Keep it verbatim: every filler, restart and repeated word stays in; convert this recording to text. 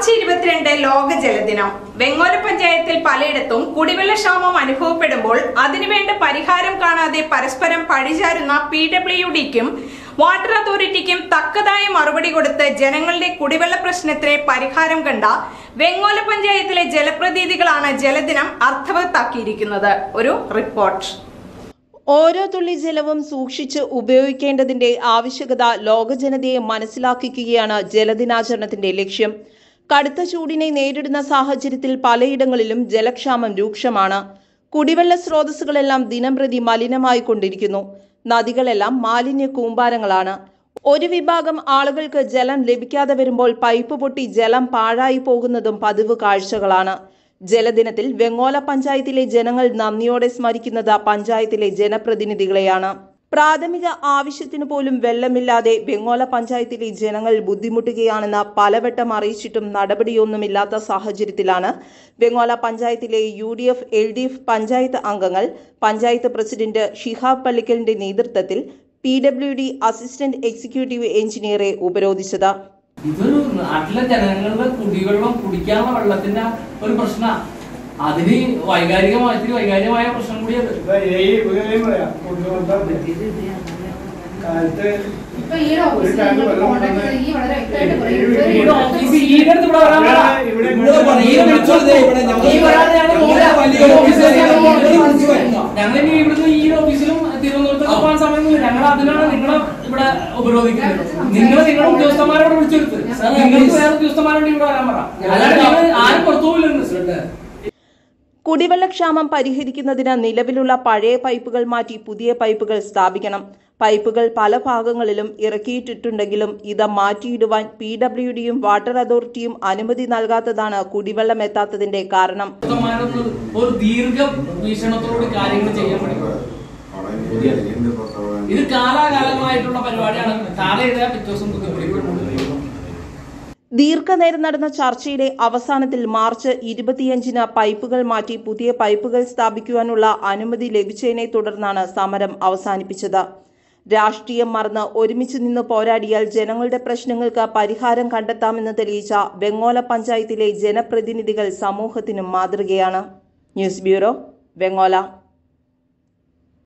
March ഇരുപത്തിരണ്ട് ലോക ജലദിനം. വെങ്ങോല പഞ്ചായത്തിൽ പലയിടത്തും കുടിവെള്ളക്ഷാമം അനുഭവപ്പെടുമ്പോൾ അതിനുവേണ്ട പരിഹാരം കാണാതെ പരസ്പരം പഴിചാരുന്ന പി ഡബ്ല്യു ഡിക്കും വാട്ടർ അതോറിറ്റിക്കും തക്കതായ മറുപടി കൊടുത്ത് ജനങ്ങളുടെ കുടിവെള്ള പ്രശ്നത്തിന് പരിഹാരം കണ്ട വെങ്ങോല പഞ്ചായത്തിലെ ജനപ്രതിനിധികളാണ് ജലദിനം അർത്ഥവത്താക്കിയിരിക്കുന്നത്. ഒരു റിപ്പോർട്ട്. ഓരോ തുള്ളി ജലവും സൂക്ഷിച്ച് ഉപയോഗിക്കേണ്ടതിന്റെ ആവശ്യകത ലോകജനതയെ മനസ്സിലാക്കിക്കുകയാണ് ജലദിനാചരണത്തിന്റെ ലക്ഷ്യം. കടുത്ത ചൂടിനെ നേരിടുന്ന സാഹചര്യത്തിൽ പലയിടങ്ങളിലും ജലക്ഷാമം രൂക്ഷമാണ്. കുടിവെള്ള സ്രോതസ്സുകളെല്ലാം ദിനംപ്രതി മലിനമായിക്കൊണ്ടിരിക്കുന്നു. നദികളെല്ലാം മാലിന്യ കൂമ്പാരങ്ങളാണ്. ഒരു വിഭാഗം ആളുകൾക്ക് ജലം ലഭിക്കാതെ വരുമ്പോൾ പൈപ്പ് പൊട്ടി ജലം പാഴായി പോകുന്നതും പതിവ് കാഴ്ചകളാണ്. ജലദിനത്തിൽ വെങ്ങോല പഞ്ചായത്തിലെ ജനങ്ങൾ നന്ദിയോടെ സ്മരിക്കുന്നത് പഞ്ചായത്തിലെ ജനപ്രതിനിധികളെയാണ്. പ്രാഥമിക ആവശ്യത്തിനു പോലും വെള്ളമില്ലാതെ വെങ്ങോല പഞ്ചായത്തിലെ ജനങ്ങൾ ബുദ്ധിമുട്ടുകയാണെന്ന് പലവട്ടം അറിയിച്ചിട്ടും നടപടിയൊന്നുമില്ലാത്ത സാഹചര്യത്തിലാണ് വെങ്ങോല പഞ്ചായത്തിലെ U D F L D F panchayat അംഗങ്ങൾ പഞ്ചായത്ത് പ്രസിഡന്റ് ഷിഹാബ് പള്ളിക്കലിന്റെ നേതൃത്വത്തിൽ P W D assistant executive എഞ്ചിനീയറെ ഉപരോധിച്ചത്. ഇതൊരു നാട്ടിലെ ജനങ്ങളുടെ കുടിവെള്ളം കുടിക്കാനുള്ള വെള്ളത്തിന്റെ ഒരു പ്രശ്ന അതിന് വൈകാരികമായ ഇത്തിരി വൈകാരികമായ പ്രശ്നം കൂടിയത്. ഞങ്ങൾ ഇവിടുന്ന് ഈ ഓഫീസിലും തിരുവനന്തപുരത്ത് പോകാൻ സമയമൊന്നുമില്ല. ഞങ്ങൾ അതിനാണ് നിങ്ങളെ ഇവിടെ ഉപരോധിക്കുന്നത്. നിങ്ങൾ നിങ്ങളുടെ ഉദ്യോഗസ്ഥന്മാരോട് വിളിച്ചെടുത്ത് നിങ്ങൾക്ക് വേറെ ഉദ്യോഗസ്ഥന്മാരോട് ഇവിടെ വരാൻ പറ. അല്ലാണ്ട് ഞങ്ങൾ ആരും പുറത്തു പോയില്ലെന്ന്. കുടിവെള്ളക്ഷാമം പരിഹരിക്കുന്നതിന് നിലവിലുള്ള പഴയ പൈപ്പുകൾ മാറ്റി പുതിയ പൈപ്പുകൾ സ്ഥാപിക്കണം. പൈപ്പുകൾ പല ഭാഗങ്ങളിലും ഇറക്കിയിട്ടിട്ടുണ്ടെങ്കിലും ഇത് മാറ്റിയിടുവാൻ പി ഡബ്ല്യു ഡിയും വാട്ടർ അതോറിറ്റിയും അനുമതി നൽകാത്തതാണ് കുടിവെള്ളം എത്താത്തതിന്റെ കാരണം. ഒരു ദീർഘ വീക്ഷണത്തോട് കാര്യങ്ങൾ ചെയ്യാൻ പഠിക്കും. ഇത് കാലാകാലമായിട്ടുള്ള പരിപാടിയാണ്. കാലയിടാൻ വ്യത്യാസം ദീർഘനേരം നടന്ന ചർച്ചയുടെ അവസാനത്തിൽ മാർച്ച് ഇരുപത്തിയഞ്ചിന് പൈപ്പുകൾ മാറ്റി പുതിയ പൈപ്പുകൾ സ്ഥാപിക്കുവാനുള്ള അനുമതി ലഭിച്ചതിനെ തുടർന്നാണ് സമരം അവസാനിപ്പിച്ചത്. രാഷ്ട്രീയം മറന്ന് ഒരുമിച്ച് നിന്ന് പോരാടിയാൽ ജനങ്ങളുടെ പ്രശ്നങ്ങൾക്ക് പരിഹാരം കണ്ടെത്താമെന്ന് തെളിയിച്ച വെങ്ങോല പഞ്ചായത്തിലെ ജനപ്രതിനിധികൾ സമൂഹത്തിനും മാതൃകയാണ്. News bureau, Vengola.